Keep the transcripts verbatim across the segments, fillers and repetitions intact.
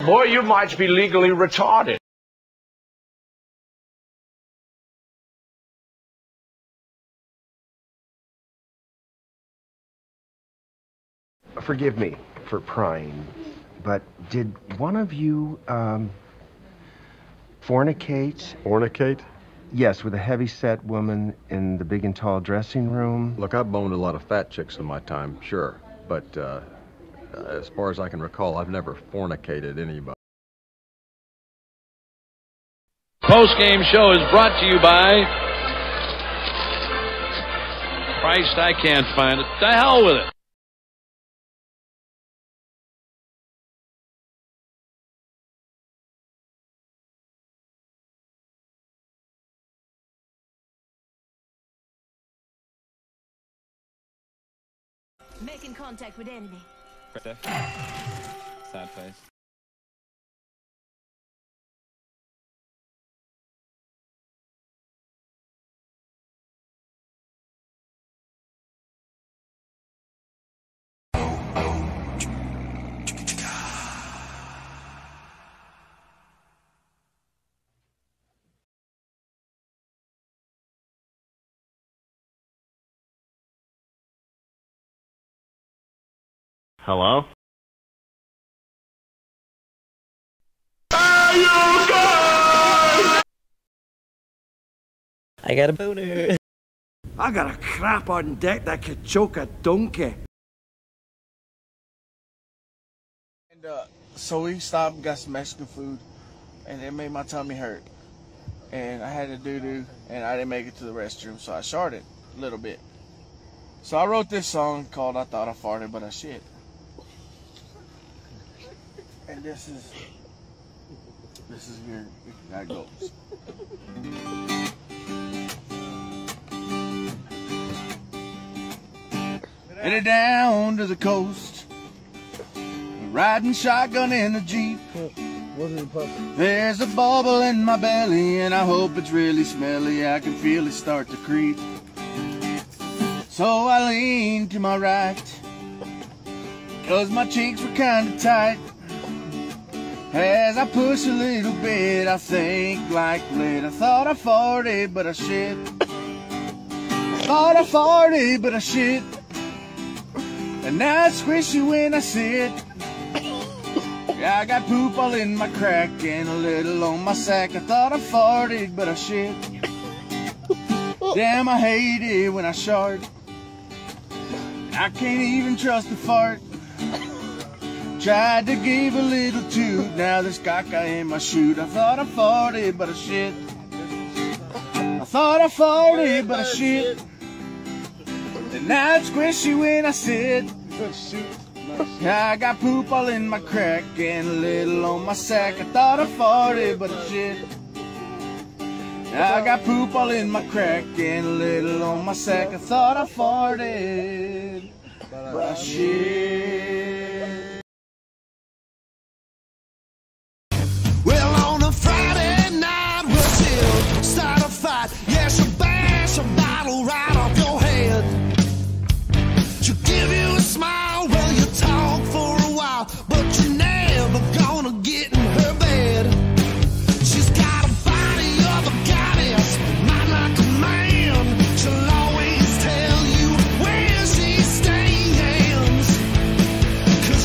Boy, you might be legally retarded. Forgive me for prying, but did one of you, um, fornicate? Fornicate? Yes, with a heavy-set woman in the big and tall dressing room? Look, I've boned a lot of fat chicks in my time, sure. But, uh, as far as I can recall, I've never fornicated anybody. Post-game show is brought to you by... Christ, I can't find it. The hell with it. Making contact with enemy. Sad face. Hello? I got a boner. I got a crap on deck that could choke a donkey. And uh, so we stopped and got some Mexican food, and it made my tummy hurt. And I had to doo-doo, and I didn't make it to the restroom, so I sharted a little bit. So I wrote this song called I Thought I Farted, But I Shit. And this is, this is here, how it goes. Headed down to the coast, riding shotgun in a Jeep. There's a bubble in my belly and I hope it's really smelly. I can feel it start to creep. So I lean to my right, cause my cheeks were kinda tight. As I push a little bit, I think like lit. I thought I farted, but I shit. Thought I farted, but I shit. And now it's squishy when I sit. I got poop all in my crack and a little on my sack. I thought I farted, but I shit. Damn, I hate it when I shart. I can't even trust a fart. Tried to give a little toot, now there's caca in my chute. I thought I farted, but I shit. I thought I farted, but I shit. And now it's squishy when I sit. I got poop all in my crack and a little on my sack. I thought I farted, but I shit. I got poop all in my crack and a little on my sack. I thought I farted, but I shit. Well, on a Friday night, we'll still start a fight. Yes, she'll bash a bottle right off your head. She'll give you a smile while you talk for a while, but you're never gonna get in her bed. She's got a body of a goddess, mind like a man. She'll always tell you where she stands,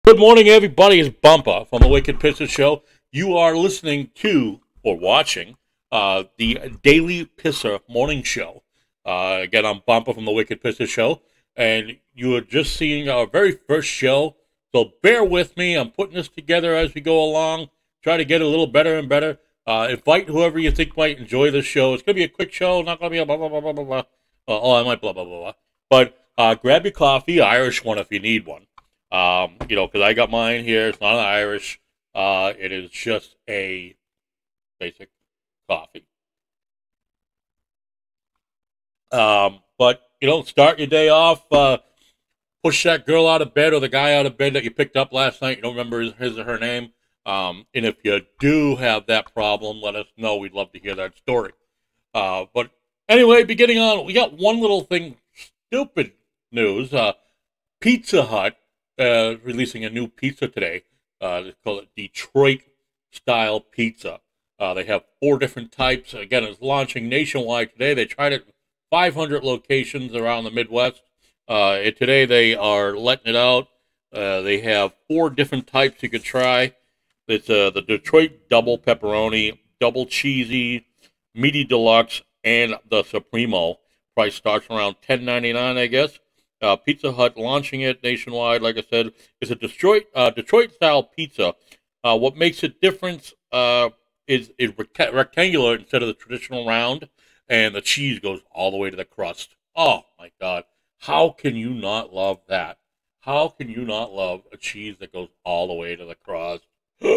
Good morning, everybody. It's Bumper from the Wicked Pisser Show. You are listening to, or watching, uh, the Daily Pisser Morning Show. Uh, again, I'm Bumper from the Wicked Pisser Show, and you are just seeing our very first show. So bear with me. I'm putting this together as we go along. Try to get it a little better and better. Uh, invite whoever you think might enjoy this show. It's going to be a quick show. Not going to be a blah, blah, blah, blah, blah, blah. Uh, oh, I might blah, blah, blah, blah. But uh, grab your coffee, Irish one if you need one. Um, you know, because I got mine here. It's not Irish. Uh, it is just a basic coffee. Um, but, you know, start your day off. Uh, push that girl out of bed or the guy out of bed that you picked up last night. You don't remember his, his or her name. Um, and if you do have that problem, let us know. We'd love to hear that story. Uh, but anyway, beginning on, we got one little thing, stupid news. Uh, Pizza Hut. Uh, releasing a new pizza today. Uh, they call it Detroit-style pizza. Uh, they have four different types. Again, it's launching nationwide today. They tried it in five hundred locations around the Midwest. Uh, and today they are letting it out. Uh, they have four different types you could try. It's uh, the Detroit Double Pepperoni, Double Cheesy, Meaty Deluxe, and the Supremo. Price starts around ten ninety-nine, I guess. Uh, Pizza Hut launching it nationwide, like I said. It's a Detroit uh, Detroit-style pizza. Uh, what makes it different uh, is it's rect- rectangular instead of the traditional round, and the cheese goes all the way to the crust. Oh, my God. How can you not love that? How can you not love a cheese that goes all the way to the crust?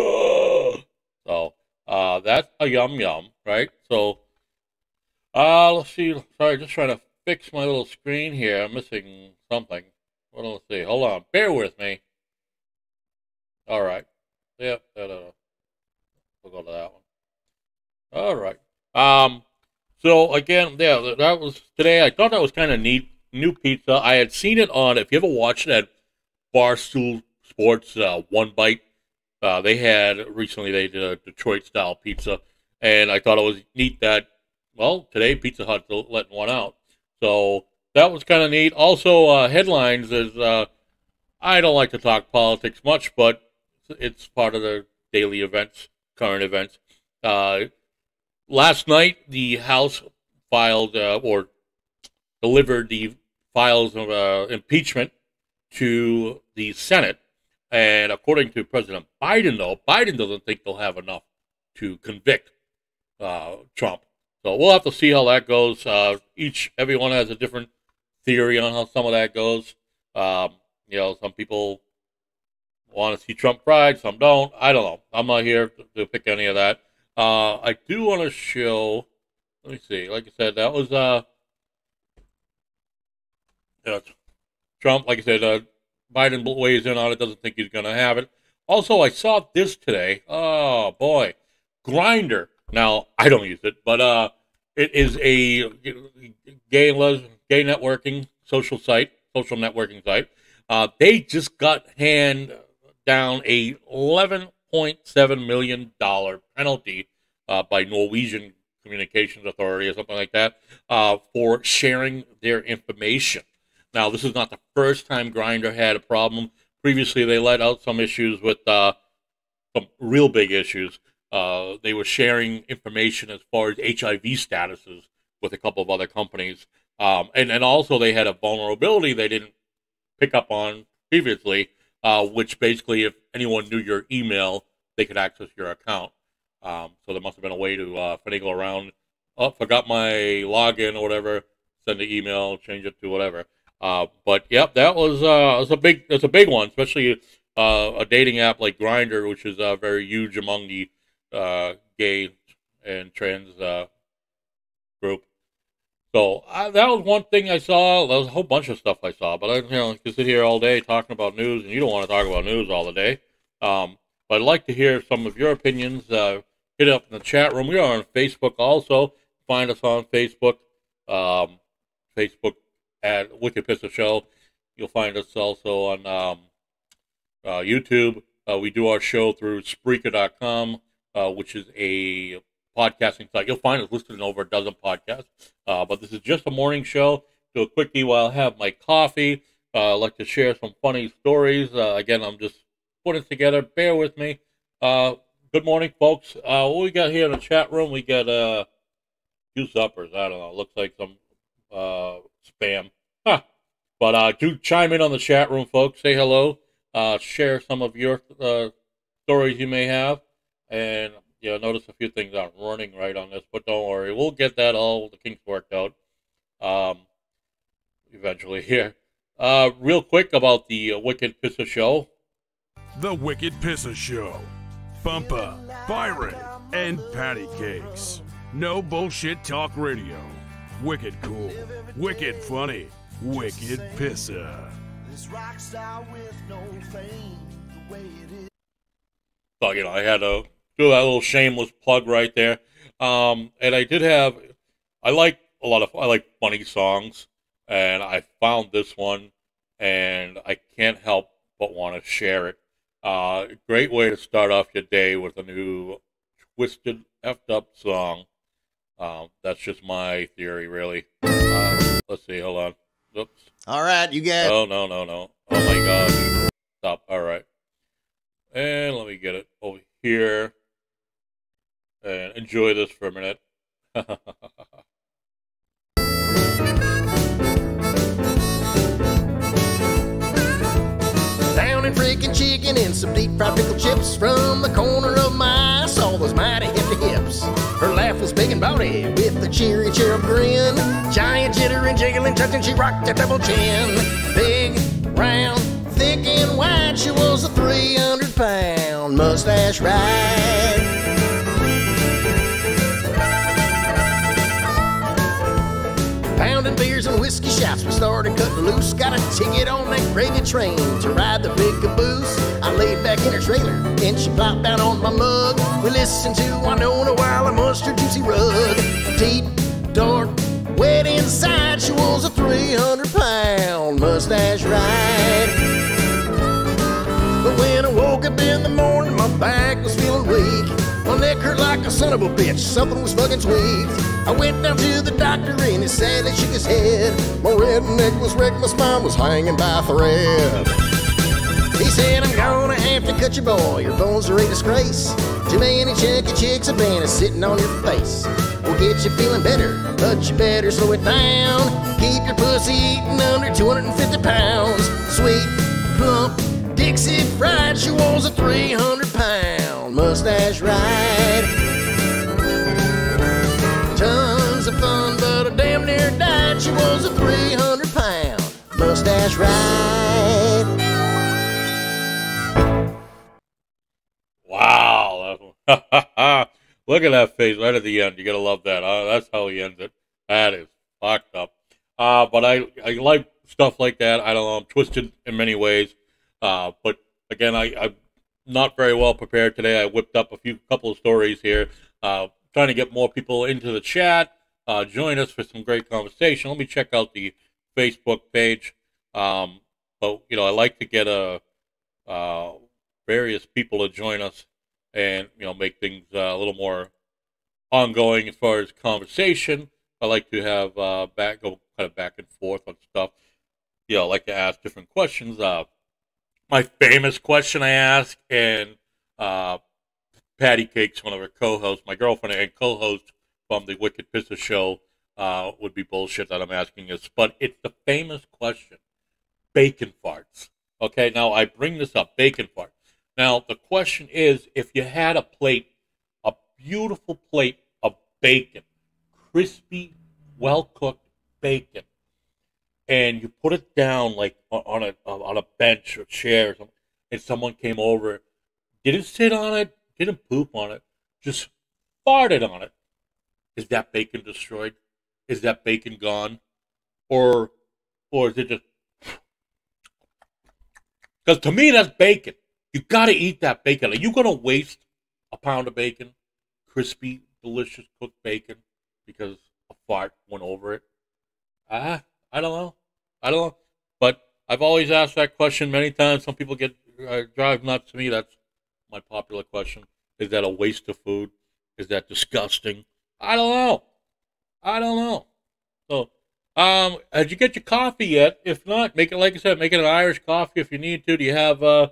So, uh, that's a yum-yum, right? So, uh, let's see. Sorry, just trying to fix my little screen here. I'm missing something. Well, let's see. Hold on. Bear with me. All right. Yep. That, uh, we'll go to that one. All right. Um. So again, yeah, that was today. I thought that was kind of neat. New pizza. I had seen it on. If you ever watched that Barstool Sports uh, One Bite, uh, they had recently. They did a Detroit style pizza, and I thought it was neat that. Well, today Pizza Hut letting one out. So that was kind of neat. Also, uh, headlines is, uh, I don't like to talk politics much, but it's part of the daily events, current events. Uh, last night, the House filed uh, or delivered the files of uh, impeachment to the Senate. And according to President Biden, though, Biden doesn't think they'll have enough to convict uh, Trump. So we'll have to see how that goes. Uh, each, everyone has a different theory on how some of that goes. Um, you know, some people want to see Trump fried, some don't. I don't know. I'm not here to, to pick any of that. Uh, I do want to show. Let me see. Like I said, that was uh, uh Trump. Like I said, uh, Biden weighs in on it. Doesn't think he's going to have it. Also, I saw this today. Oh boy, Grindr. Now, I don't use it, but uh, it is a gay and lesbian, gay networking social site, social networking site. Uh, they just got hand down a eleven point seven million dollars penalty uh, by Norwegian Communications Authority or something like that uh, for sharing their information. Now, this is not the first time Grindr had a problem. Previously, they let out some issues with uh, some real big issues. Uh, they were sharing information as far as H I V statuses with a couple of other companies. Um, and, and also they had a vulnerability they didn't pick up on previously, uh, which basically if anyone knew your email, they could access your account. Um, so there must have been a way to uh, finagle around, oh, forgot my login or whatever, send the email, change it to whatever. Uh, but, yep, that was, uh, was a big, that's a big one, especially uh, a dating app like Grindr, which is uh, very huge among the uh gay and trans uh group. So uh, that was one thing I saw. There was a whole bunch of stuff I saw, but I you know I could sit here all day talking about news, and you don't want to talk about news all the day. Um but I'd like to hear some of your opinions. Uh hit it up in the chat room. We are on Facebook also. Find us on Facebook. Um Facebook at Wicked Pisser Show. You'll find us also on um uh YouTube. Uh, we do our show through Spreaker dot com. Uh, which is a podcasting site. You'll find us listed in over a dozen podcasts. Uh, but this is just a morning show. Do a quickie while I have my coffee. Uh, I like to share some funny stories. Uh, again, I'm just putting it together. Bear with me. Uh, good morning, folks. Uh, what we got here in the chat room? We got uh, few suppers. I don't know. Looks like some uh, spam. Huh. But uh, do chime in on the chat room, folks. Say hello. Uh, share some of your uh, stories you may have. And, you know, notice a few things aren't running right on this. But don't worry. We'll get that all the kinks worked out um, eventually here. Uh, real quick about the uh, Wicked Pissa Show. The Wicked Pissa Show. Bumpa, Byron, and Patty Cakes. No bullshit talk radio. Wicked cool. Wicked funny. Wicked Pissa. So, you know, I had to do that little shameless plug right there. Um, and I did have, I like a lot of, I like funny songs. And I found this one, and I can't help but want to share it. Uh, great way to start off your day with a new twisted, effed up song. Um, that's just my theory, really. Uh, let's see, hold on. Oops. All right, you got. Oh, no, no, no. Oh, my gosh. Stop. All right. And let me get it over here. And enjoy this for a minute. Down in freaking chicken and some deep fried pickle chips. From the corner of my eye, saw those mighty hefty hips. Her laugh was big and bawdy with a cheery cherub grin. Giant jitter and jiggling touching, she rocked a double chin. Big, round, thick and wide, she was a three hundred pound mustache ride. Pounding beers and whiskey shots, we started cutting loose. Got a ticket on that gravy train to ride the big caboose. I laid back in her trailer and she plopped down on my mug. We listened to Winona while I munched her juicy rug. Deep, dark, wet inside, she was a three hundred pound mustache ride. But when I woke up in the morning, my back was feeling weak. My neck hurt like a son of a bitch, something was fucking tweaked. I went down to the doctor and he sadly shook his head. My redneck was wrecked, my spine was hanging by a thread. He said, I'm gonna have to cut you, boy, your bones are a disgrace. Too many chunky chicks and banners sitting on your face. We'll get you feeling better, but you better slow it down. Keep your pussy eating under two hundred fifty pounds. Sweet, plump, Dixie fried, she was a three hundred pound mustache ride. Tons of fun, but I damn near died. She was a three hundred pound mustache ride. Wow. Look at that face right at the end. You gotta love that. Uh, that's how he ends it. That is fucked up. Uh, but I, I like stuff like that. I don't know. I'm twisted in many ways. Uh, but again, I, I'm not very well prepared today. I whipped up a few couple of stories here. Uh, trying to get more people into the chat. Uh, join us for some great conversation. Let me check out the Facebook page. Um, but, you know, I like to get a, uh, various people to join us and, you know, make things uh, a little more ongoing as far as conversation. I like to have uh, back go kind of back and forth on stuff. You know, I like to ask different questions. Uh, my famous question I ask, and uh, Patty Cakes, one of her co-hosts, my girlfriend and co-host from the Wicked Pissa Show, uh, would be bullshit that I'm asking this, but it's the famous question: bacon farts. Okay, now I bring this up, bacon farts. Now the question is, if you had a plate, a beautiful plate of bacon, crispy, well-cooked bacon, and you put it down like on a on a bench or chair or something, and someone came over, didn't sit on it, didn't poop on it, just farted on it, is that bacon destroyed? Is that bacon gone? Or or is it just... Because to me, that's bacon. You got to eat that bacon. Are you going to waste a pound of bacon, crispy, delicious cooked bacon, because a fart went over it? Ah, I don't know. I don't know. But I've always asked that question many times. Some people get uh, drive nuts to me. That's my popular question. Is that a waste of food? Is that disgusting? I don't know. I don't know. So, um, did you get your coffee yet? If not, make it, like I said, make it an Irish coffee if you need to. Do you have uh,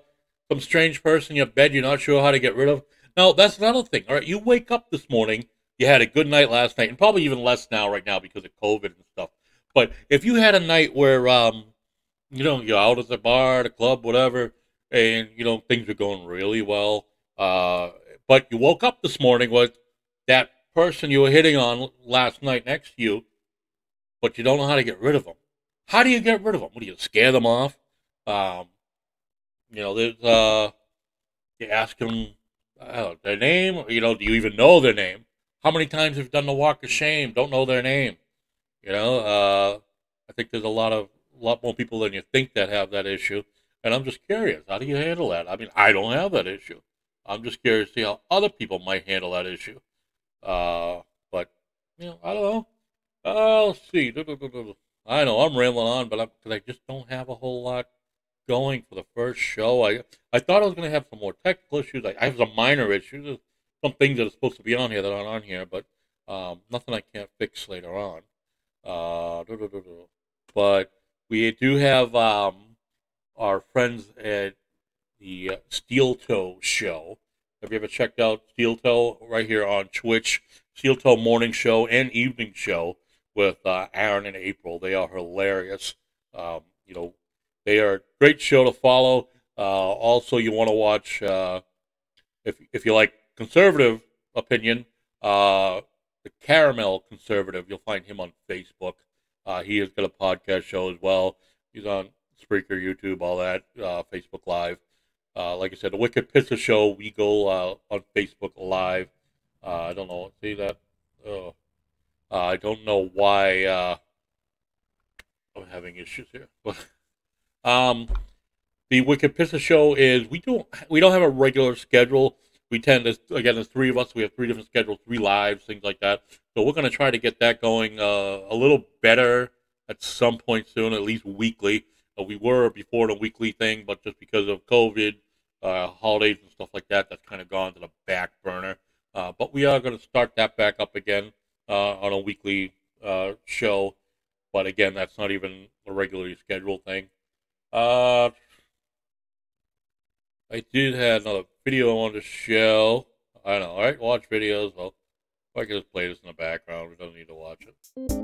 some strange person in your bed you're not sure how to get rid of. No, that's another thing. All right, you wake up this morning, you had a good night last night, and probably even less now right now because of COVID and stuff. But if you had a night where, um, you know, you're out at the bar, the club, whatever, and, you know, things are going really well, uh, but you woke up this morning with that person you were hitting on last night next to you, but you don't know how to get rid of them. How do you get rid of them? What do you scare them off? Um, you know, there's, uh, you ask them uh, their name, you know, do you even know their name? How many times have you done the walk of shame, don't know their name? You know, uh, I think there's a lot of, a lot more people than you think that have that issue. And I'm just curious, how do you handle that? I mean, I don't have that issue. I'm just curious to see how other people might handle that issue. Uh, but, you know, I don't know. Uh, let's see. I know I'm rambling on, but I'm, cause I just don't have a whole lot going for the first show. I I thought I was going to have some more technical issues. I, I have some minor issues. There's some things that are supposed to be on here that aren't on here, but um, nothing I can't fix later on. Uh, but we do have um, our friends at the uh, Steel Toe Show. Have you ever checked out Steel Toe right here on Twitch? Steel Toe Morning Show and Evening Show with uh, Aaron and April. They are hilarious. Um, you know, they are a great show to follow. Uh, also, you want to watch, uh, if if you like conservative opinion, uh, the Caramel Conservative. You'll find him on Facebook. Uh, he has got a podcast show as well. He's on Spreaker, YouTube, all that, uh, Facebook Live. Uh, like I said, the Wicked Pizza Show, we go uh, on Facebook Live. Uh, I don't know. See that? Oh. Uh, I don't know why uh, I'm having issues here. um, the Wicked Pizza Show is, we don't, we don't have a regular schedule. We tend to, again, there's three of us. We have three different schedules, three lives, things like that. So we're going to try to get that going uh, a little better at some point soon, at least weekly. Uh, we were before the weekly thing, but just because of COVID, uh, holidays and stuff like that, that's kind of gone to the back burner. Uh, but we are going to start that back up again uh, on a weekly uh, show. But again, that's not even a regularly scheduled thing. Uh, I did have another video I wanted to show. I know, right? Watch videos. Well, if I can just play this in the background, we don't need to watch it.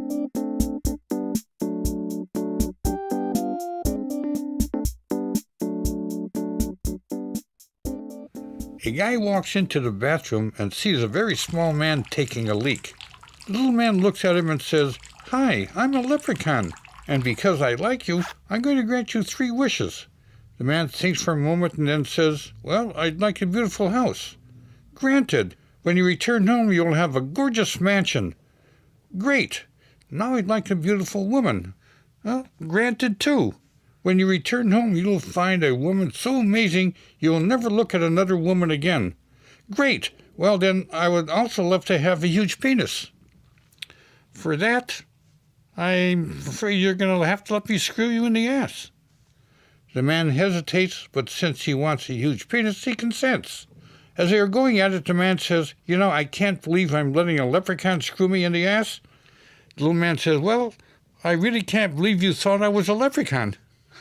A guy walks into the bathroom and sees a very small man taking a leak. The little man looks at him and says, "Hi, I'm a leprechaun, and because I like you, I'm going to grant you three wishes." The man thinks for a moment and then says, "Well, I'd like a beautiful house." "Granted. When you return home, you'll have a gorgeous mansion." "Great. Now I'd like a beautiful woman." "Well, granted too. When you return home, you'll find a woman so amazing you'll never look at another woman again." "Great. Well, then I would also love to have a huge penis." "For that, I'm afraid you're going to have to let me screw you in the ass." The man hesitates, but since he wants a huge penis, he consents. As they are going at it, the man says, "You know, I can't believe I'm letting a leprechaun screw me in the ass." The little man says, "Well, I really can't believe you thought I was a leprechaun."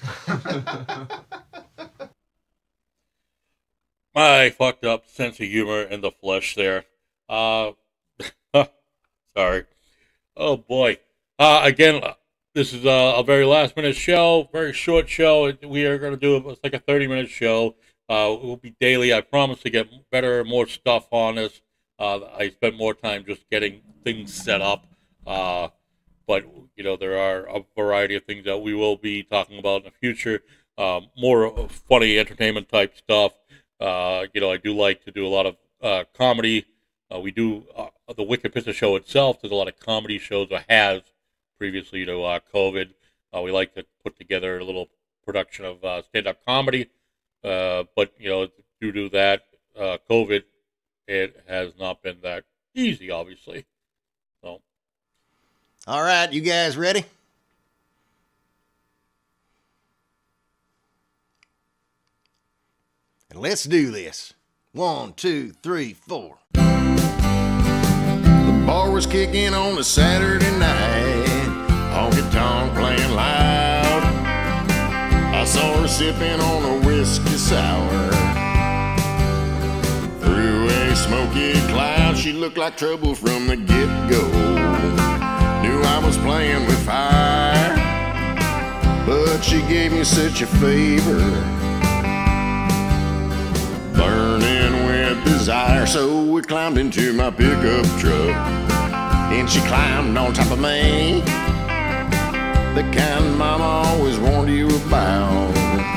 My fucked up sense of humor in the flesh there. Uh, sorry. Oh boy. Uh, again, this is a, a very last minute show, very short show. We are going to do it's like a thirty minute show. Uh, it will be daily. I promise to get better, more stuff on this. Uh, I spent more time just getting things set up. Uh, but, you know, there are a variety of things that we will be talking about in the future. Um, more funny entertainment type stuff. Uh, you know, I do like to do a lot of uh, comedy. Uh, we do uh, the Wicked Pizza Show itself. There's a lot of comedy shows or has previously to uh, COVID. Uh, we like to put together a little production of uh, stand-up comedy. Uh, but, you know, due to that, uh, COVID, it has not been that easy, obviously. So. All right, you guys ready? And let's do this. One, two, three, four. The bar was kicking on a Saturday night. Honky tonk playing loud. I saw her sipping on a whiskey sour. smoky cloud, she looked like trouble from the get-go. Knew I was playing with fire, but she gave me such a favor, burning with desire. So we climbed into my pickup truck, and she climbed on top of me, the kind Mama always warned you about.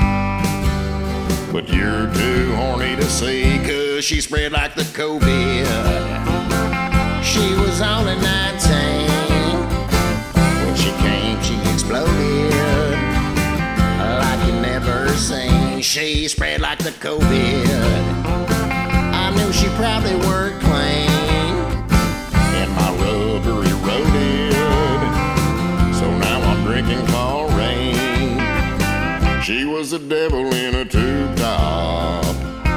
But you're too horny to see, 'cause she spread like the COVID. She was only nineteen. When she came, she exploded like you never seen. She spread like the COVID. I knew she probably worked clean, and my rubber eroded. So now I'm drinking chlorine. She was a devil in a tube top,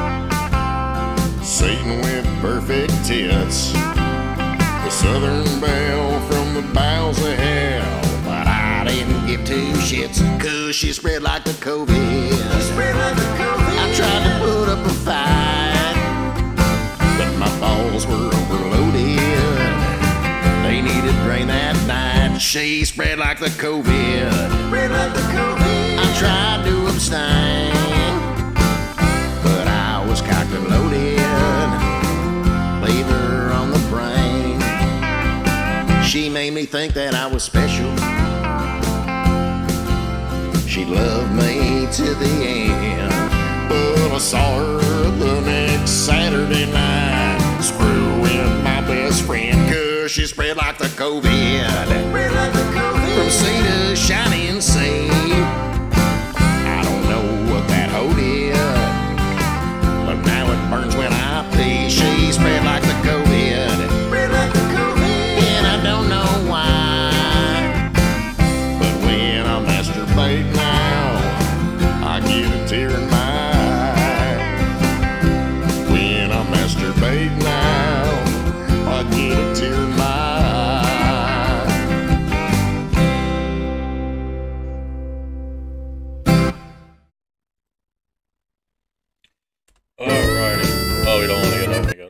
Satan with perfect tits, the Southern Belle from the bowels of hell. But I didn't give two shits, 'cause she spread like the COVID. Spread like the COVID. I tried to put up a fight, but my balls were overloaded. They needed rain that night. She spread like the COVID. Spread like the COVID. I tried to abstain, but I was cocked and loaded. Leave her on the brain. She made me think that I was special. She loved me to the end, but I saw her the next Saturday night, screwing my best friend, 'cause she spread like the COVID. Spread like the COVID. From sea to shining sea. I don't know what that hoe did, but now it burns when I pee. She spread like the COVID. Spread like the COVID. And I don't know why, but when I masturbate now, I get a tear in my eye. When I masturbate now, I get a tear in my eye. Alrighty. Oh, we don't want to get up again.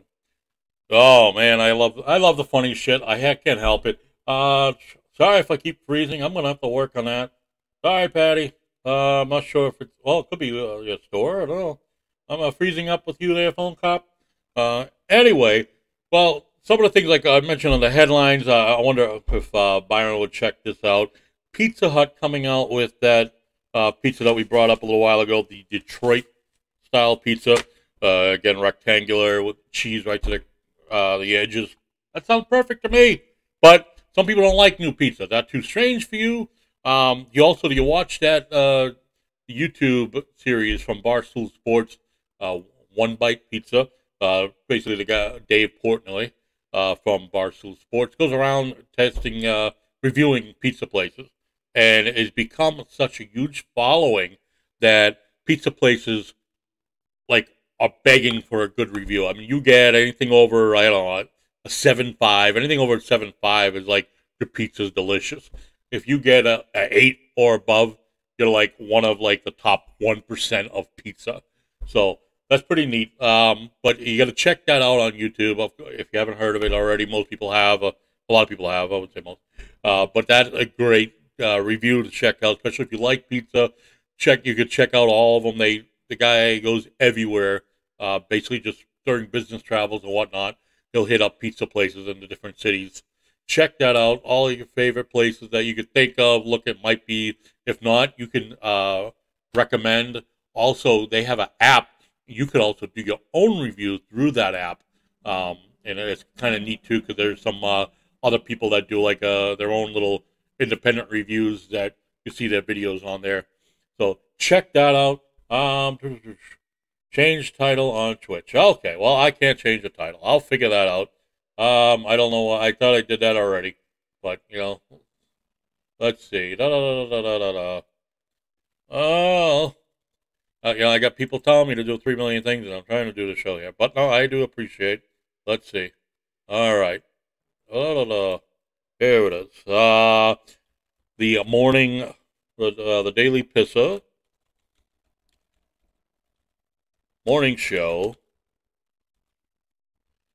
Oh man, I love I love the funny shit. I ha- can't help it. Uh, sorry if I keep freezing. I'm gonna have to work on that. Sorry, Patty. Uh, I'm not sure if it's well. It could be uh, your store. I don't know. I'm uh, freezing up with you there, phone cop. Uh, anyway, well, some of the things like I mentioned on the headlines. Uh, I wonder if uh, Byron would check this out. Pizza Hut coming out with that uh, pizza that we brought up a little while ago, the Detroit style pizza. Uh, again, rectangular with cheese right to the uh, the edges. That sounds perfect to me. But some people don't like new pizza. Is that too strange for you? Um, you also, do you watch that uh, YouTube series from Barstool Sports, uh, One Bite Pizza? Uh, basically, the guy, Dave Portnoy uh, from Barstool Sports, goes around testing, uh, reviewing pizza places. And it's become such a huge following that pizza places, like, are begging for a good review. I mean, you get anything over, I don't know, a seven five. Anything over a seven five is like, your pizza's delicious. If you get a, a eight or above, you're like one of like the top one percent of pizza. So that's pretty neat. Um, but you got to check that out on YouTube. If you haven't heard of it already, most people have. Uh, a lot of people have, I would say most. Uh, but that's a great uh, review to check out, especially if you like pizza. Check. You could check out all of them. They The guy goes everywhere, uh, basically just during business travels and whatnot. He'll hit up pizza places in the different cities. Check that out. All of your favorite places that you could think of. Look, it might be. If not, you can uh, recommend. Also, they have an app. You could also do your own reviews through that app. Um, and it's kind of neat, too, because there's some uh, other people that do like uh, their own little independent reviews that you see their videos on there. So check that out. Um, change title on Twitch. Okay, well, I can't change the title. I'll figure that out. Um, I don't know. I thought I did that already, but you know, let's see. Da da da da da da da. Oh, uh, you know, I got people telling me to do three million things, and I'm trying to do the show here. But no, I do appreciate. Let's see. All right. Da da da. Here it is. Uh, the morning, uh, the Daily Pissa morning show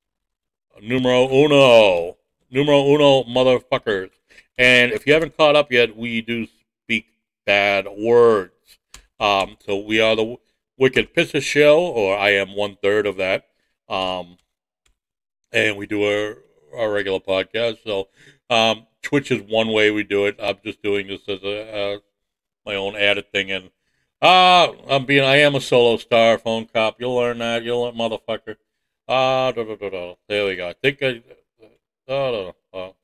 numero uno. Numero uno, motherfuckers. And if you haven't caught up yet, we do speak bad words. Um, so we are the Wicked Pisser Show, or I am one third of that. Um, and we do our, our regular podcast. So um, Twitch is one way we do it. I'm just doing this as a, uh, my own added thing. And uh, I'm being, I am a solo star, phone cop. You'll learn that. You'll learn, motherfucker. Ah, uh, da, da, da, da. There we go. I think I. Da, da, da. Uh,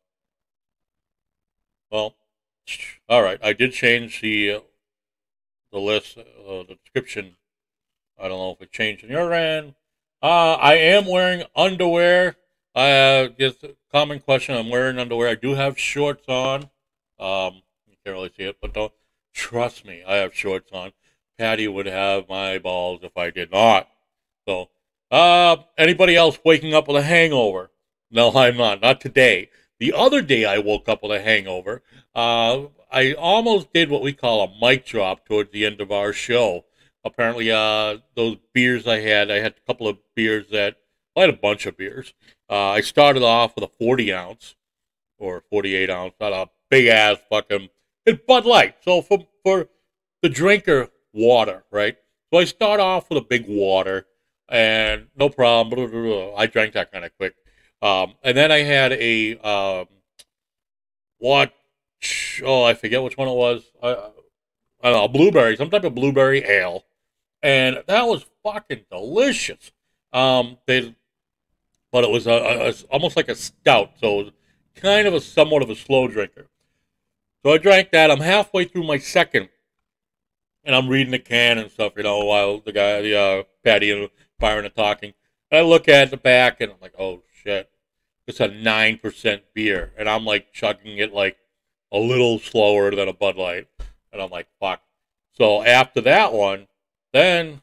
well, all right. I did change the uh, the list, uh, the description. I don't know if it changed on your end. Uh, I am wearing underwear. I uh, just a common question. I'm wearing underwear. I do have shorts on. Um, you can't really see it, but don't trust me. I have shorts on. Patty would have my balls if I did not. So, uh, anybody else waking up with a hangover? No, I'm not. Not today. The other day I woke up with a hangover. Uh, I almost did what we call a mic drop towards the end of our show. Apparently, uh, those beers I had, I had a couple of beers that, well, I had a bunch of beers. Uh, I started off with a forty ounce, or forty-eight ounce, not a big ass fucking, it's Bud Light. So for, for the drinker, water, right? So I start off with a big water, and no problem. Blah, blah, blah. I drank that kind of quick. Um, and then I had a, um, what, oh, I forget which one it was. I, I don't know, blueberry, some type of blueberry ale. And that was fucking delicious. Um, they, but it was a, a, a, almost like a stout, so it was kind of a somewhat of a slow drinker. So I drank that. I'm halfway through my second, and I'm reading the can and stuff, you know, while the guy, the uh, Patty and Byron are talking. And I look at the back, and I'm like, oh, shit. It's a nine percent beer. And I'm, like, chugging it, like, a little slower than a Bud Light. And I'm like, fuck. So after that one, then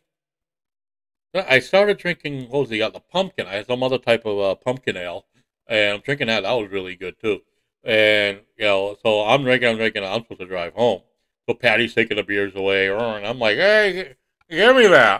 I started drinking, what was the, uh, the pumpkin. I had some other type of uh, pumpkin ale. And I'm drinking that. That was really good, too. And, you know, so I'm drinking, I'm drinking. I'm supposed to drive home. So Patty's taking the beers away. And I'm like, hey, give me that.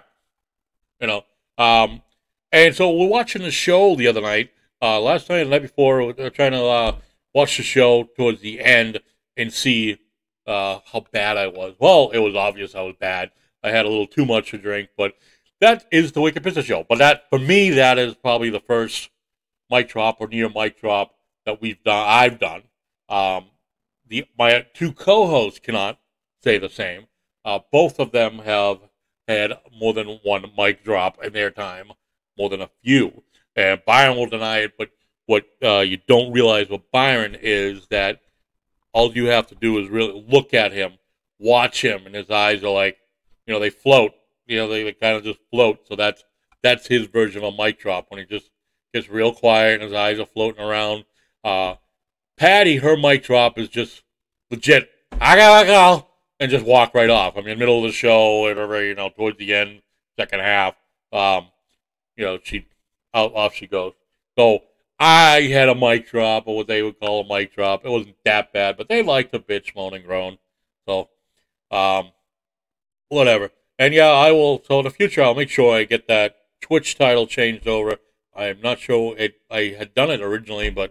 You know. Um, and so we're watching the show the other night. Uh, last night and the night before, we were trying to uh, watch the show towards the end and see uh, how bad I was. Well, it was obvious I was bad. I had a little too much to drink, but that is the Wicked Pisser Show. But that, for me, that is probably the first mic drop or near mic drop that we've done. I've done. Um, the my two co-hosts cannot say the same. Uh, both of them have had more than one mic drop in their time, more than a few. And Byron will deny it, but what uh, you don't realize with Byron is that all you have to do is really look at him, watch him, and his eyes are like, you know, they float. You know, they, they kind of just float. So that's that's his version of a mic drop, when he just gets real quiet and his eyes are floating around. Uh, Patty, her mic drop is just legit. I gotta go, and just walk right off. I mean, middle of the show, whatever, you know, towards the end, second half, um, you know, she out off she goes. So I had a mic drop, or what they would call a mic drop. It wasn't that bad, but they like to bitch, moan, and groan. So, um, whatever. And yeah, I will. So in the future, I'll make sure I get that Twitch title changed over. I'm not sure it. I had done it originally, but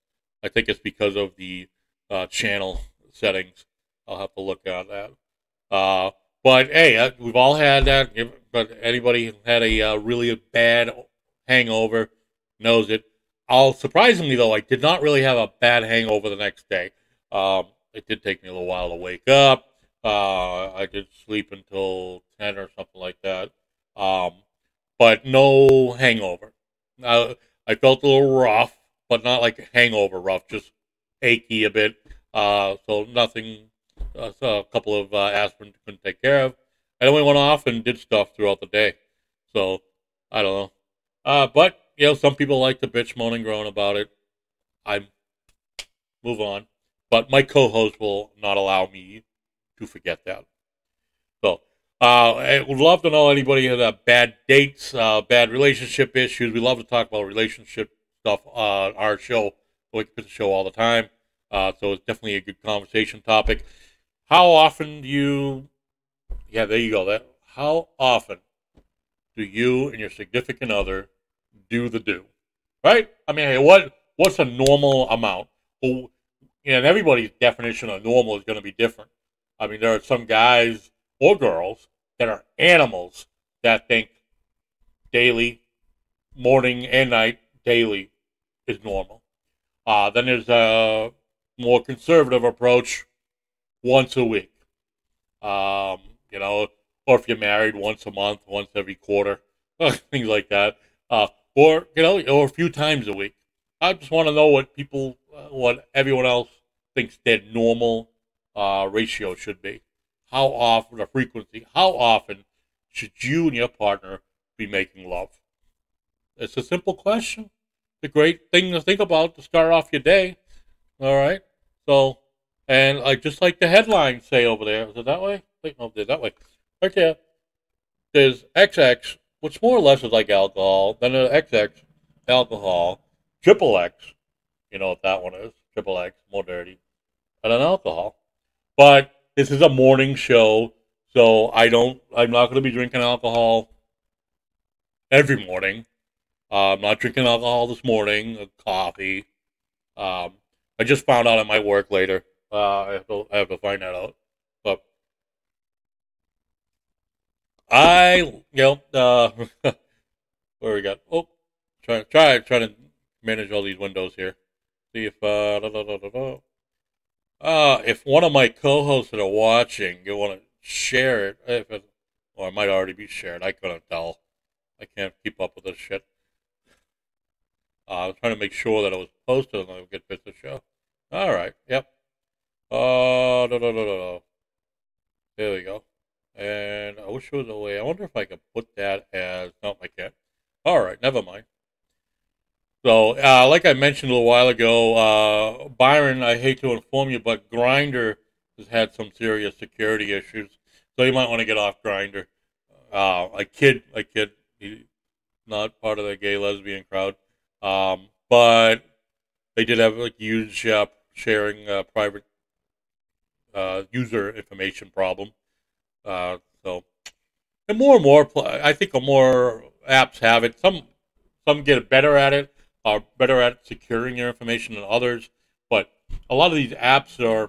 I think it's because of the uh, channel settings. I'll have to look at that. Uh, but hey, uh, we've all had that. If, but anybody who had a uh, really bad hangover knows it. I'll surprisingly though, I did not really have a bad hangover the next day. Um, it did take me a little while to wake up. Uh, I did sleep until ten or something like that. Um, but no hangover. Uh, I felt a little rough, but not like hangover rough, just achy a bit. Uh, so nothing. Uh, so a couple of uh, aspirin couldn't take care of. And then we went off and did stuff throughout the day. So I don't know. Uh, but, you know, some people like to bitch, moan, and groan about it. I move on. But my co-host will not allow me to forget that. So, uh, I would love to know anybody who had bad dates, uh, bad relationship issues. We love to talk about relationship stuff on our show, the Wicked Pisser Show, all the time. Uh, so it's definitely a good conversation topic. How often do you, yeah, there you go. That how often do you and your significant other do the do? right? I mean, hey, what what's a normal amount? Well, and everybody's definition of normal is going to be different. I mean, there are some guys or girls that are animals that think daily, morning and night, daily is normal. Uh, then there's a more conservative approach, once a week. Um, you know, or if you're married, once a month, once every quarter, things like that. Uh, or, you know, or a few times a week. I just want to know what people, uh, what everyone else thinks their normal uh, ratio should be. How often, the frequency, how often should you and your partner be making love? It's a simple question. It's a great thing to think about to start off your day. All right? So, and I just like the headlines say over there. Is it that way? Wait, no, they're that way. Right there. There's X X, which more or less is like alcohol. Then there's X X, alcohol. Triple X, you know what that one is. Triple X, more dirty. And then alcohol. But this is a morning show, so I don't, I'm not going to be drinking alcohol every morning. Uh, I'm not drinking alcohol this morning, uh, coffee. Um, I just found out I might work later. Uh, I have to, I have to find that out. But I, you know, uh, where we got? Oh, try, try, try to manage all these windows here. See if, uh, da, da, da, da, da. Uh, if one of my co-hosts that are watching, you want to share it, if it, or it might already be shared. I couldn't tell. I can't keep up with this shit. Uh, I was trying to make sure that it was posted and I would get Pizza Show. All right. Yep. Uh, da, da, da, da, da. There we go. And I wish there was a way. I wonder if I could put that as... No, I can't. All right. Never mind. So, uh, like I mentioned a little while ago, uh, Byron, I hate to inform you, but Grindr has had some serious security issues. So you might want to get off Grindr. Uh, I kid, I kid. He's not part of the gay lesbian crowd. Um, but they did have like huge uh, sharing uh, private uh, user information problem. Uh, so, and more and more, I think more apps have it. Some some get better at it, are better at securing your information than others. But a lot of these apps are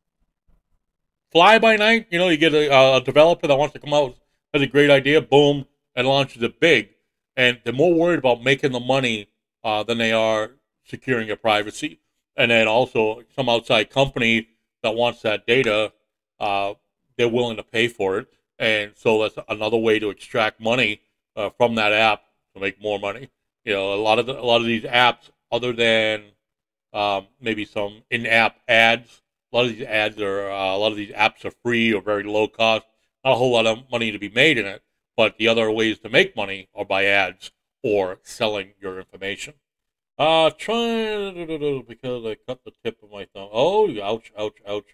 fly by night. You know, you get a, a developer that wants to come out, has a great idea, boom, and launches it big. And they're more worried about making the money uh, than they are securing your privacy. And then also some outside company that wants that data, uh, they're willing to pay for it. And so that's another way to extract money uh, from that app to make more money. You know, a lot of the, a lot of these apps, other than um, maybe some in-app ads, a lot of these ads are uh, a lot of these apps are free or very low cost. Not a whole lot of money to be made in it. But the other ways to make money are by ads or selling your information. Uh, try because I cut the tip of my thumb. Oh, ouch, ouch, ouch.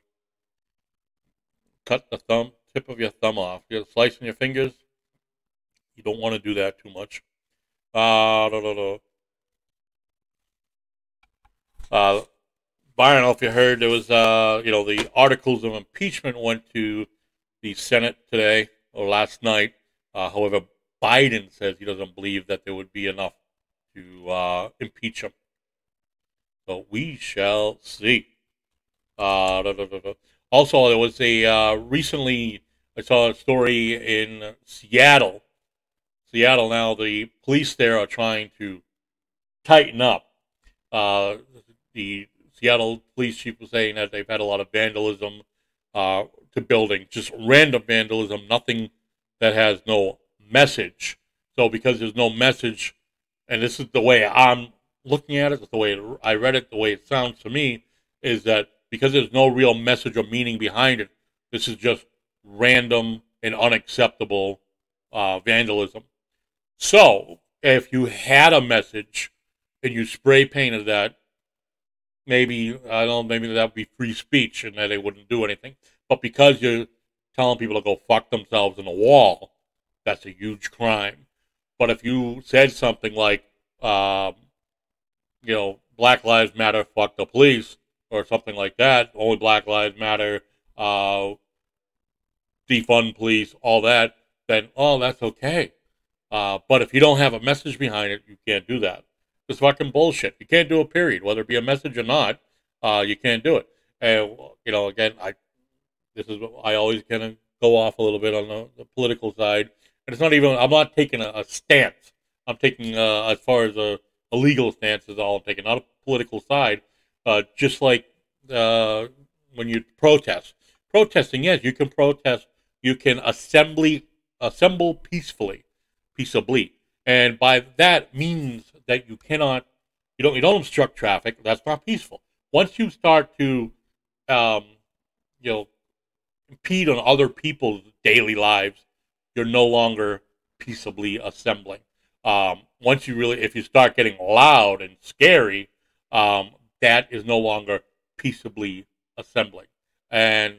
Cut the thumb, tip of your thumb off. You're slicing your fingers. You don't want to do that too much. Uh, da, da, da. uh Byron, I don't know if you heard, there was, uh, you know, the articles of impeachment went to the Senate today or last night. Uh, however, Biden says he doesn't believe that there would be enough to uh, impeach him. So we shall see. Uh, da, da, da, da. Also, there was a uh, recently, I saw a story in Seattle. Seattle now, the police there are trying to tighten up. Uh, the Seattle police chief was saying that they've had a lot of vandalism uh, to buildings, just random vandalism, nothing that has no message. So because there's no message, and this is the way I'm looking at it, the way I read it, the way it sounds to me, is that because there's no real message or meaning behind it, this is just random and unacceptable uh, vandalism. So if you had a message and you spray painted that, maybe, I don't know, maybe that would be free speech and that they wouldn't do anything. But because you're telling people to go fuck themselves in the wall, that's a huge crime. But if you said something like, um, you know, Black Lives Matter, fuck the police, or something like that, only Black Lives Matter, uh, defund police, all that, then, oh, that's okay. Uh, but if you don't have a message behind it, you can't do that. It's fucking bullshit. You can't do a period, whether it be a message or not. Uh, you can't do it. And you know, again, I this is I always kind of go off a little bit on the, the political side, and it's not even. I'm not taking a, a stance. I'm taking uh, as far as a, a legal stance is all I'm taking, not a political side. Uh, just like uh, when you protest, protesting, yes, you can protest. You can assembly assemble peacefully, peaceably, and by that means that you cannot, you don't, you don't obstruct traffic. That's not peaceful. Once you start to, um, you know, impede on other people's daily lives, you're no longer peaceably assembling. Um, once you really, if you start getting loud and scary, um, that is no longer peaceably assembling. And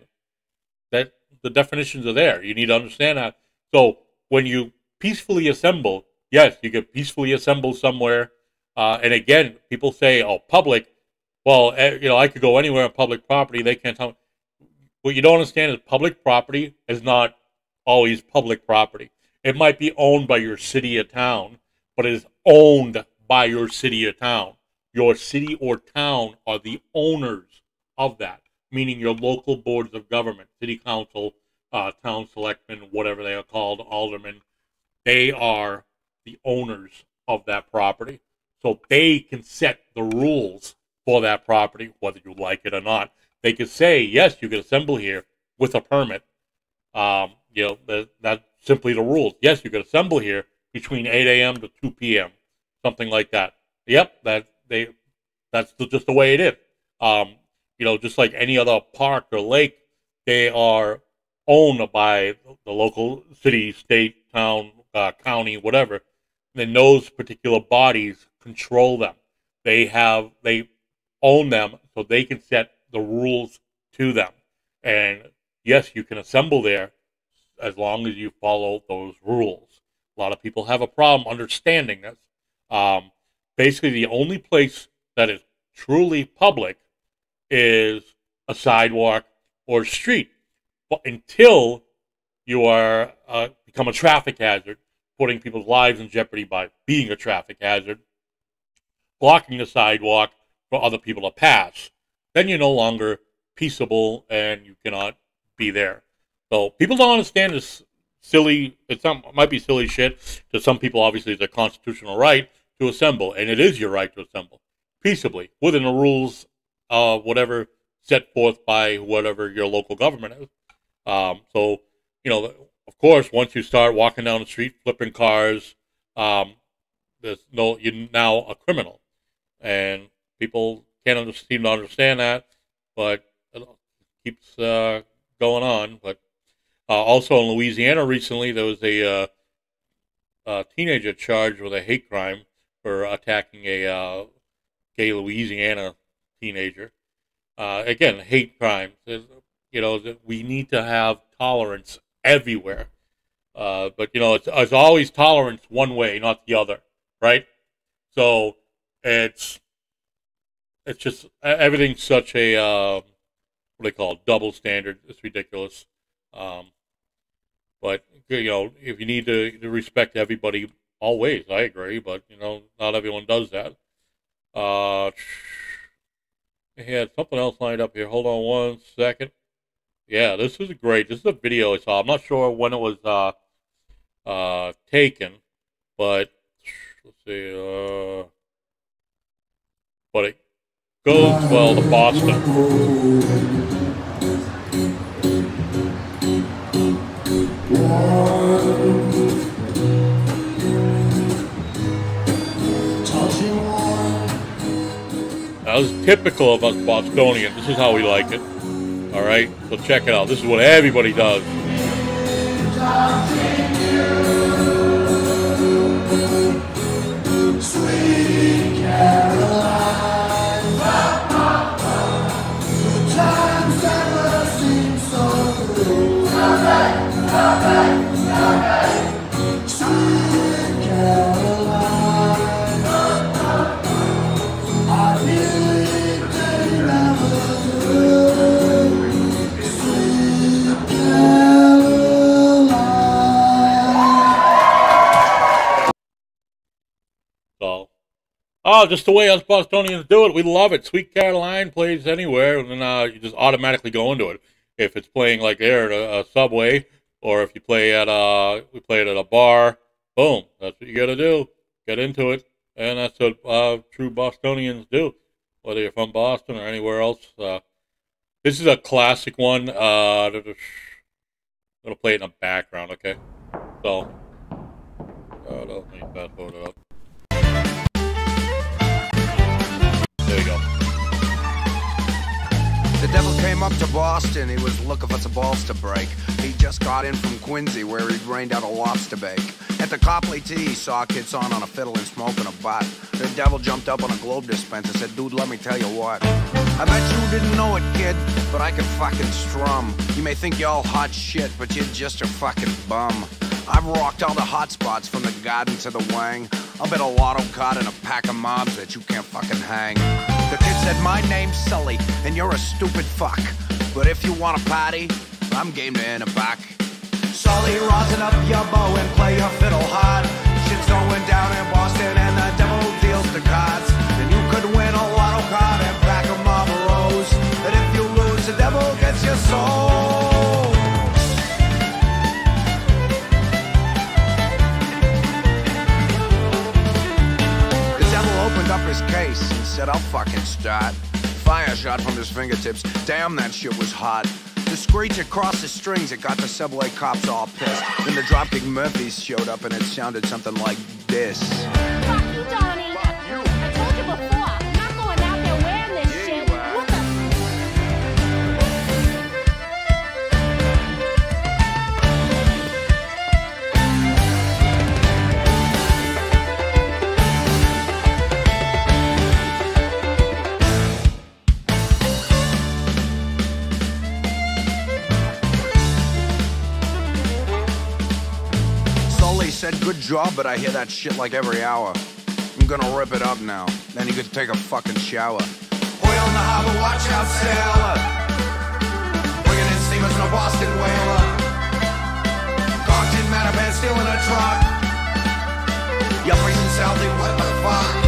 that the definitions are there. You need to understand that. So when you peacefully assemble, yes, you can peacefully assemble somewhere. Uh, and again, people say, oh, public. Well, eh, you know, I could go anywhere on public property. They can't tell me. What you don't understand is public property is not always public property. It might be owned by your city or town, but it is owned by your city or town. Your city or town are the owners of that, meaning your local boards of government, city council, uh, town selectmen, whatever they are called, aldermen. They are the owners of that property. So they can set the rules for that property, whether you like it or not. They could say, yes, you can assemble here with a permit. Um, you know, that, that's simply the rules. Yes, you can assemble here between eight A M to two P M, something like that. Yep, that they, that's just the way it is. Um, you know, just like any other park or lake, they are owned by the local city, state, town, uh, county, whatever. And those particular bodies control them. They have, they own them, so they can set the rules to them. And yes, you can assemble there as long as you follow those rules. A lot of people have a problem understanding this. Um, basically, the only place that is truly public is a sidewalk or street. But until you are uh, become a traffic hazard, putting people's lives in jeopardy by being a traffic hazard, blocking the sidewalk for other people to pass, then you're no longer peaceable and you cannot be there. So people don't understand this silly, it's not, it might be silly shit. To some people, obviously, it's a constitutional right to assemble, and it is your right to assemble peaceably within the rules of whatever set forth by whatever your local government is. Um, so, you know, of course, once you start walking down the street, flipping cars, um, there's no, you're now a criminal. And people can't under, seem to understand that, but it keeps uh, going on. But uh, also in Louisiana recently, there was a, uh, a teenager charged with a hate crime for attacking a uh, gay Louisiana teenager. Uh, again, hate crimes. You know, that we need to have tolerance everywhere. Uh, but, you know, it's, it's always tolerance one way, not the other, right? So it's it's just, everything's such a, uh, what do they call it, double standard. It's ridiculous. Um, but, you know, if you need to, to respect everybody always, I agree. But, you know, not everyone does that. Uh, I had something else lined up here. Hold on one second. Yeah, this is great. This is a video I saw. I'm not sure when it was uh, uh, taken, but let's see. Uh, but it goes well to Boston. That was typical of us Bostonians. This is how we like it. All right, so check it out. This is what everybody does. Sweet Caroline, the times never seem so good. Sweet Caroline, I really did never do. Sweet Caroline. Oh, just the way us Bostonians do it. We love it. Sweet Caroline plays anywhere, and then uh, you just automatically go into it. If it's playing like there at a, a Subway, or if you play at a, we play it at a bar, boom, that's what you got to do. Get into it, and that's what uh, true Bostonians do, whether you're from Boston or anywhere else. Uh, this is a classic one. Uh, I'm going to play it in the background, okay? So, uh, let me fast forward it up. There you go. The devil came up to Boston, he was looking for some balls to break. He just got in from Quincy where he rained out a lobster bake. At the Copley Tea, he saw kids on on a fiddle and smoking a butt. The devil jumped up on a globe dispenser, said, dude, let me tell you what. I bet you didn't know it, kid, but I can fucking strum. You may think you're all hot shit, but you're just a fucking bum. I've rocked all the hot spots from the garden to the wang. I'll bet a lotto card and a pack of mobs that you can't fucking hang. The kid said, my name's Sully, and you're a stupid fuck. But if you want a party, I'm game to in a back. Sully, rosin up your bow and play your fiddle hard. Shit's going down in Boston and the devil deals the cards. And you could win a lotto card and pack of Marlboros. But if you lose, the devil gets your soul. The devil opened up his case and said, I'll fucking start. Fire shot from his fingertips. Damn, that shit was hot. The screech across the strings, it got the subway cops all pissed. Then the Dropkick Murphys showed up and it sounded something like this. Fuck you, Donnie. I told you before, I'm not going out there wearing this Yeah, shit. you are. What the... Said good job, but I hear that shit like every hour. I'm gonna rip it up now. Then you could take a fucking shower. Oil in the harbor, watch out, sailor. Bringing in steamers in a Boston whaler. Cock didn't matter, man, stealing a truck. You're freezing Southie, what the fuck?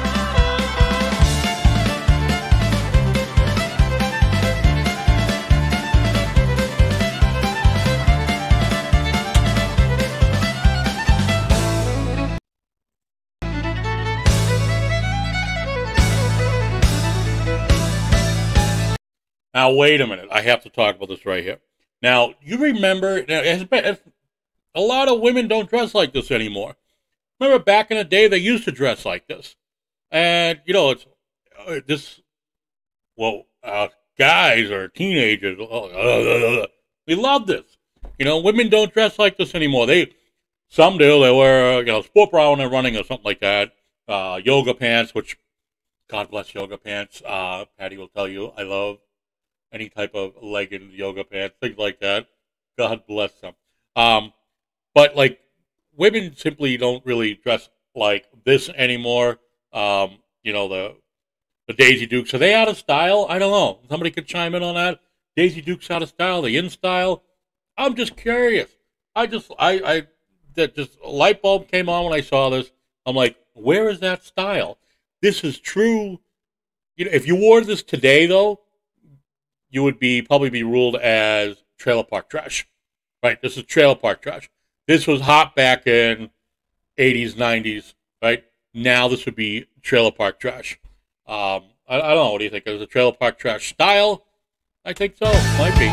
Now, wait a minute. I have to talk about this right here. Now, you remember, now, it's been, it's, a lot of women don't dress like this anymore. Remember back in the day, they used to dress like this. And, you know, it's uh, this, well, uh, guys or teenagers, uh, uh, uh, we love this. You know, women don't dress like this anymore. They, some do. They wear, you know, sport bra when they're running or something like that. Uh, yoga pants, which, God bless yoga pants. Uh, Patty will tell you, I love any type of leggings, yoga pants, things like that. God bless them. Um, but, like, women simply don't really dress like this anymore. Um, you know, the the Daisy Dukes. Are they out of style? I don't know. Somebody could chime in on that. Daisy Dukes out of style? They in style? I'm just curious. I just, I, I, that just a light bulb came on when I saw this. I'm like, where is that style? This is true. You know, if you wore this today, though, you would be probably be ruled as trailer park trash, right? This is trailer park trash. This was hot back in eighties, nineties, right? Now this would be trailer park trash. Um, I, I don't know. What do you think? Is it trailer park trash style? I think so. Might be.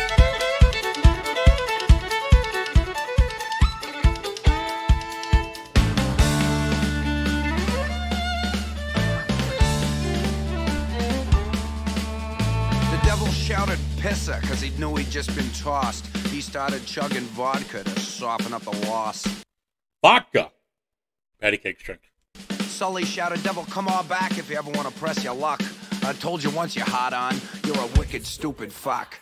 Shouted pisser because he knew he'd just been tossed. He started chugging vodka to soften up the loss. Vodka? Patty cake drink. Sully shouted, devil, come on back if you ever want to press your luck. I told you once you're hot on, you're a wicked, stupid fuck.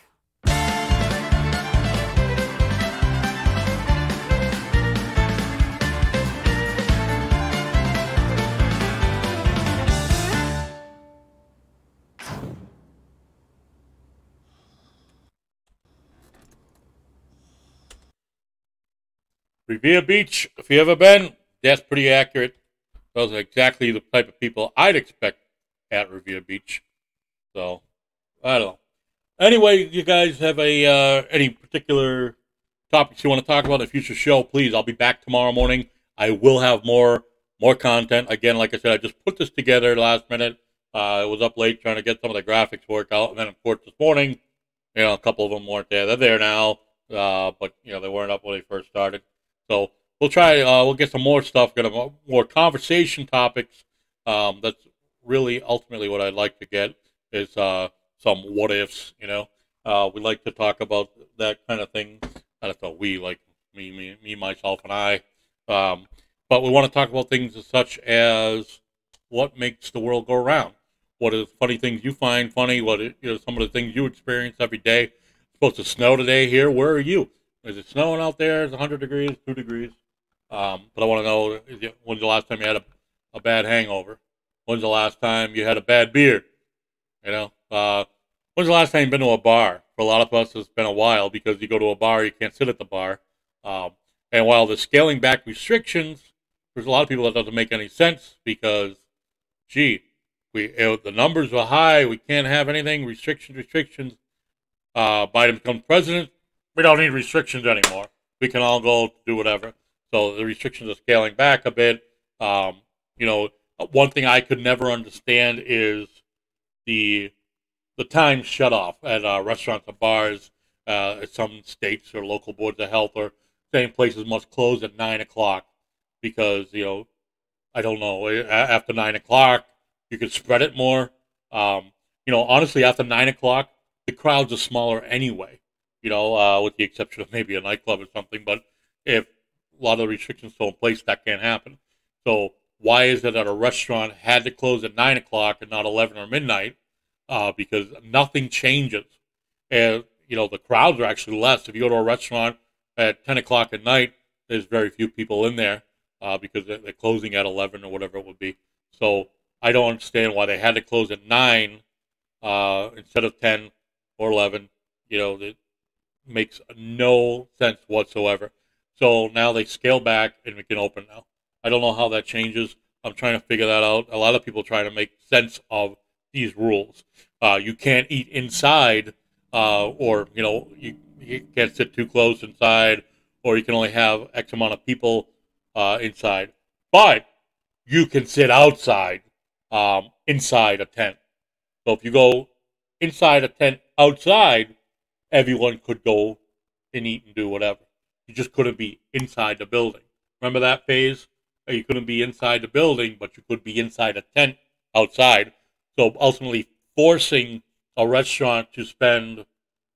Revere Beach, if you ever been, that's pretty accurate. Those are exactly the type of people I'd expect at Revere Beach. So, I don't know. Anyway, you guys have a uh, any particular topics you want to talk about in a future show, please. I'll be back tomorrow morning. I will have more more content. Again, like I said, I just put this together last minute. Uh, I was up late trying to get some of the graphics worked out. And then, of course, this morning, you know, a couple of them weren't there. They're there now, uh, but, you know, they weren't up when they first started. So we'll try, uh, we'll get some more stuff, get a, more conversation topics. Um, that's really ultimately what I'd like to get is uh, some what ifs, you know. Uh, we like to talk about that kind of thing. I don't know, we, like me, me, me, myself, and I. Um, but we want to talk about things such as what makes the world go around. What are the funny things you find funny? What are, you know, some of the things you experience every day? It's supposed to snow today here. Where are you? Is it snowing out there? Is it one hundred degrees, two degrees? Um, but I want to know, is it, when's the last time you had a, a bad hangover? When's the last time you had a bad beer? You know, uh, when's the last time you've been to a bar? For a lot of us, it's been a while because you go to a bar, you can't sit at the bar. Um, and while they're scaling back restrictions, there's a lot of people that doesn't make any sense because, gee, we uh, the numbers are high. We can't have anything. Restrictions, restrictions. Uh, Biden becomes president. We don't need restrictions anymore. We can all go do whatever. So the restrictions are scaling back a bit. Um, you know, one thing I could never understand is the the time shut off at uh, restaurants and bars. Uh, at some states or local boards of health or same places must close at nine o'clock because, you know, I don't know, after nine o'clock, you could spread it more. Um, you know, honestly, after nine o'clock, the crowds are smaller anyway, you know, uh, with the exception of maybe a nightclub or something. But if a lot of the restrictions still in place, that can't happen. So why is it that a restaurant had to close at nine o'clock and not eleven or midnight? Uh, because nothing changes. And, you know, the crowds are actually less. If you go to a restaurant at ten o'clock at night, there's very few people in there uh, because they're closing at eleven or whatever it would be. So I don't understand why they had to close at nine uh, instead of ten or eleven. You know, it makes no sense whatsoever. So now they scale back and we can open now. I don't know how that changes. I'm trying to figure that out. A lot of people trying to make sense of these rules. Uh, you can't eat inside, uh, or, you know, you, you can't sit too close inside, or you can only have X amount of people uh, inside. But you can sit outside, um, inside a tent. So if you go inside a tent outside, everyone could go and eat and do whatever. You just couldn't be inside the building. Remember that phase? You couldn't be inside the building, but you could be inside a tent outside. So ultimately forcing a restaurant to spend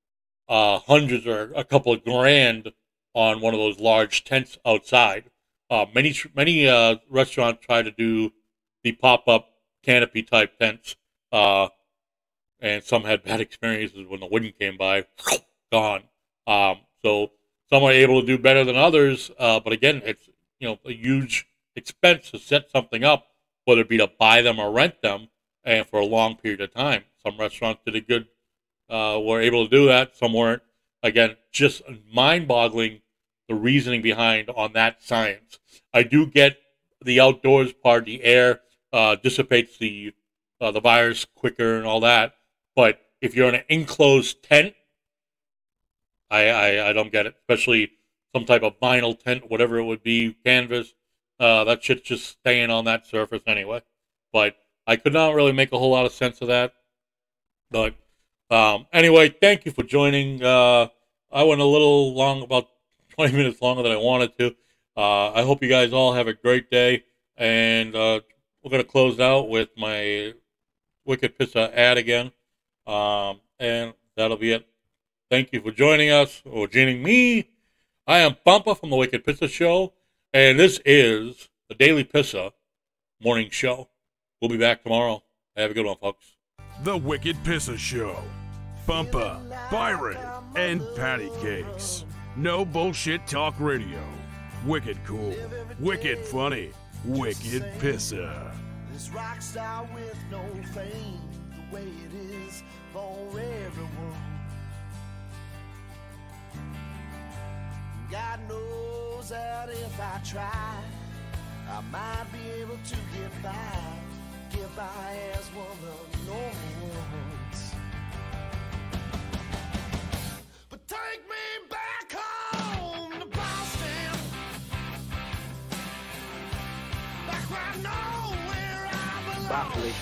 uh, hundreds or a couple of grand on one of those large tents outside. Uh, many many uh, restaurants try to do the pop-up canopy-type tents, uh, and some had bad experiences when the wind came by. Gone. Um, so some are able to do better than others, uh, but again, it's, you know, a huge expense to set something up, whether it be to buy them or rent them, and for a long period of time. Some restaurants did a good, uh, were able to do that. Some weren't. Again, just mind-boggling the reasoning behind on that science. I do get the outdoors part, the air uh, dissipates the uh, the virus quicker and all that. But if you're in an enclosed tent, I, I, I don't get it. Especially some type of vinyl tent, whatever it would be, canvas. Uh, that shit's just staying on that surface anyway. But I could not really make a whole lot of sense of that. But um, anyway, thank you for joining. Uh, I went a little long, about twenty minutes longer than I wanted to. Uh, I hope you guys all have a great day. And uh, we're going to close out with my Wicked Pissa ad again. Um, and that'll be it. Thank you for joining us, or joining me. I am Pampa from the Wicked Pissa Show. And this is the Daily Pissa Morning Show. We'll be back tomorrow. Have a good one, folks. The Wicked Pissa Show. Bumpa, Byron, and Patty Cakes. No bullshit talk radio. Wicked cool. Wicked funny. Wicked Pissa. This rock star with no fame, the way it is for everyone. God knows that if I try, I might be able to get by, get by as one of the normal ones. But take me back home to Boston, back where I know where I belong. Bye, Felicia.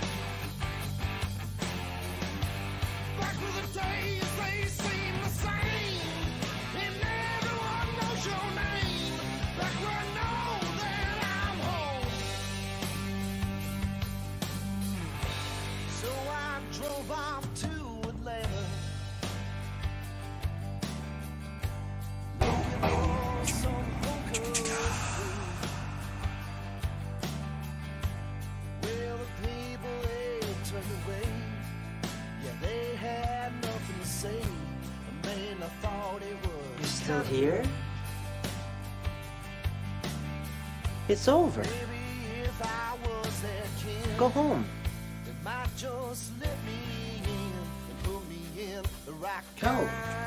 Back where the days they seem the same, and everyone knows your name. Back where I know that I'm home. So I drove off to Atlanta, looking for some poker food. Well, the people they turned away, yeah, they had nothing to say. Man, I thought it was. You're still here? It's over. Maybe if I was their kin, Go home. they might just let me in and put me in the right Go. kind